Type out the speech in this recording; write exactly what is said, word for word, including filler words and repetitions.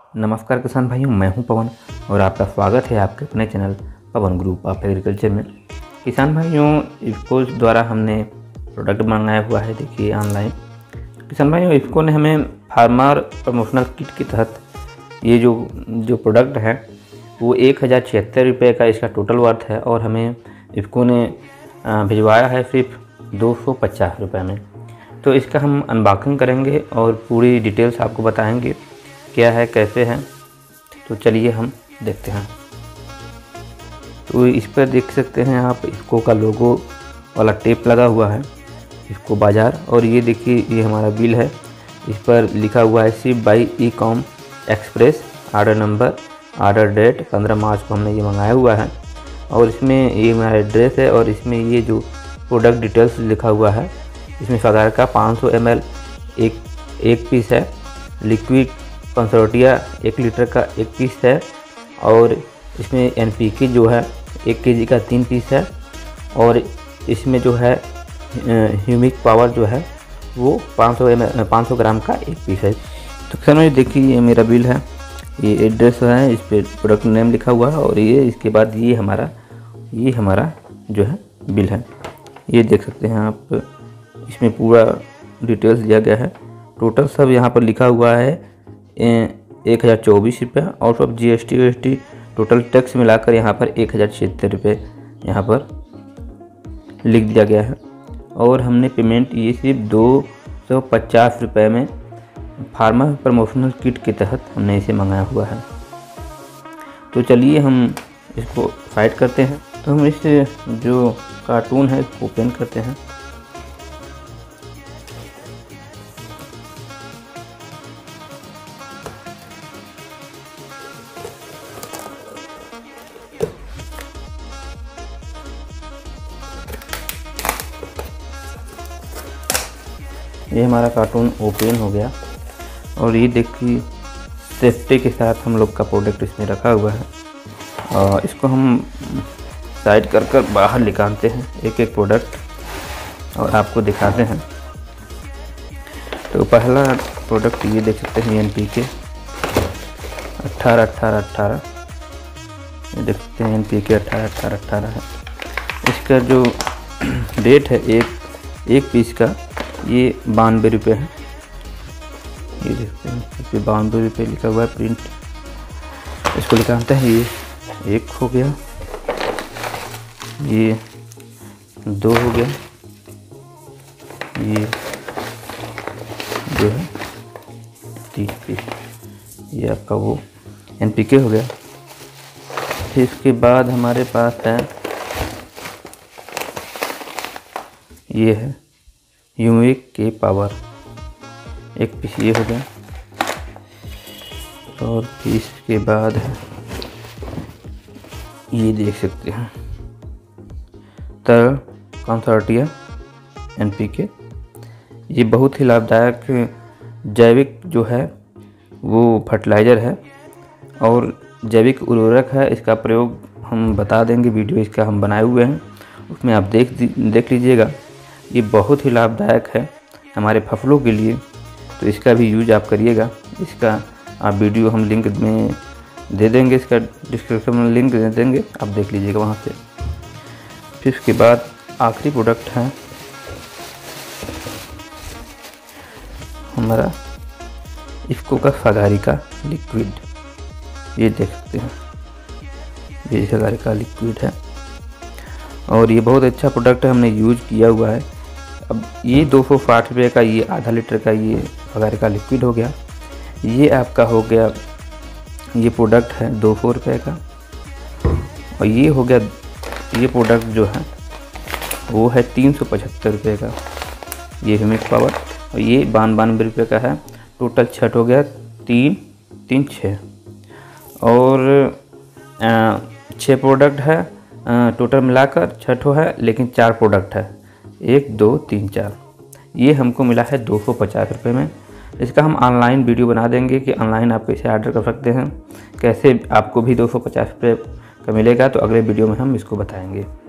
नमस्कार किसान भाइयों, मैं हूं पवन और आपका स्वागत है आपके अपने channel Pawan group of agriculture में। किसान भाइयों, इफ्को द्वारा हमने प्रोडक्ट मंगाया हुआ है। देखिए ऑनलाइन किसान भाइयों, इफ्को ने हमें फार्मर प्रमोशनल किट के तहत ये जो जो प्रोडक्ट है वो एक हज़ार छिहत्तर रुपये का इसका टोटल वर्थ है और हमें इफ्को ने भिजवाया है सिर्फ दो सौ पचास रुपये में। तो इसका हम अनबॉक्सिंग करेंगे और पूरी डिटेल्स आपको बताएंगे क्या है कैसे है। तो चलिए हम देखते हैं। तो इस पर देख सकते हैं आप, इफ्को का लोगो वाला टेप लगा हुआ है, इफ्को बाज़ार। और ये देखिए, ये हमारा बिल है। इस पर लिखा हुआ है ship by Ecom express, order number, order date पंद्रह मार्च को हमने ये मंगाया हुआ है। और इसमें ये हमारा एड्रेस है और इसमें ये जो प्रोडक्ट डिटेल्स लिखा हुआ है, इसमें फगार का पाँच सौ एम एल एक एक पीस है, लिक्विड कंसोर्टिया एक लीटर का एक पीस है और इसमें एन पी के जो है एक केजी का तीन पीस है और इसमें जो है ह्यूमिक पावर जो है वो पाँच सौ एम एल पाँच सौ ग्राम का एक पीस है। तो किसान ये देखिए, ये मेरा बिल है, ये एड्रेस है, इस पर प्रोडक्ट नेम लिखा हुआ है और ये इसके बाद ये हमारा ये हमारा जो है बिल है। ये देख सकते हैं आप, इसमें पूरा डिटेल्स दिया गया है। टोटल सब यहाँ पर लिखा हुआ है एक हज़ार चौबीस रुपये और सब जी एस टी वी एस टी टोटल टैक्स मिलाकर यहाँ पर एक हज़ार छिहत्तर रुपये यहाँ पर लिख दिया गया है। और हमने पेमेंट ये सिर्फ दो सौ पचास रुपये में फार्मर प्रमोशनल किट के तहत हमने इसे मंगाया हुआ है। तो चलिए हम इसको फाइट करते हैं। तो हम इस जो कार्टून है इसको ओपन करते हैं। ये हमारा कार्टून ओपन हो गया और ये देखिए सेफ्टी के साथ हम लोग का प्रोडक्ट इसमें रखा हुआ है। और इसको हम साइड कर कर बाहर निकालते हैं एक एक प्रोडक्ट और आपको दिखाते हैं। तो पहला प्रोडक्ट ये देख सकते हैं, एन पी के अट्ठारह अट्ठारह अट्ठारह, ये देख सकते हैं एन पी के अट्ठारह अट्ठारह अट्ठारह है। इसका जो रेट है एक एक पीस का ये बानवे रुपये है। ये देखते हैं इस पर बानवे रुपये लिखा हुआ है प्रिंट। इसको निकालते हैं। ये एक हो गया, ये दो हो गया, ये जो है तीन पीस, ये आपका वो एन पी के हो गया। फिर इसके बाद हमारे पास है ये है ह्यूमिक के पावर, एक पीस ये हो गया। और पीस के बाद है ये देख सकते हैं तरल कंसोर्टिया एन पी के। ये बहुत ही लाभदायक जैविक जो है वो फर्टिलाइज़र है और जैविक उर्वरक है। इसका प्रयोग हम बता देंगे, वीडियो इसका हम बनाए हुए हैं, उसमें आप देख देख लीजिएगा। ये बहुत ही लाभदायक है हमारे फसलों के लिए, तो इसका भी यूज आप करिएगा। इसका आप वीडियो हम लिंक में दे देंगे, इसका डिस्क्रिप्शन में लिंक दे देंगे, आप देख लीजिएगा वहाँ से। फिर उसके बाद आखिरी प्रोडक्ट है हमारा इफ्को का फगारी का लिक्विड। ये देख सकते हैं, ये फगारी का लिक्विड है और ये बहुत अच्छा प्रोडक्ट है, हमने यूज किया हुआ है। अब ये दो सौ साठ रुपये का ये आधा लीटर का ये फगारी का लिक्विड हो गया। ये आपका हो गया, ये प्रोडक्ट है दो सौ रुपये का। और ये हो गया, ये प्रोडक्ट जो है वो है तीन सौ पचहत्तर रुपये का, ये ह्यूमिक पावर। और ये बान बानवे रुपये का है। टोटल छठ हो गया, तीन तीन छः और छः प्रोडक्ट है टोटल मिलाकर, छठो है लेकिन चार प्रोडक्ट है, एक दो तीन चार। ये हमको मिला है दो सौ पचास रुपये में। इसका हम ऑनलाइन वीडियो बना देंगे कि ऑनलाइन आप कैसे ऑर्डर कर सकते हैं, कैसे आपको भी दो सौ पचास रुपये का मिलेगा। तो अगले वीडियो में हम इसको बताएंगे।